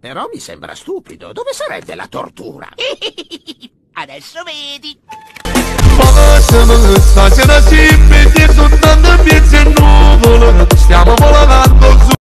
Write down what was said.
Però mi sembra stupido. Dove sarebbe la tortura? Adesso vedi. Babasının saçına çiğ bir tutandı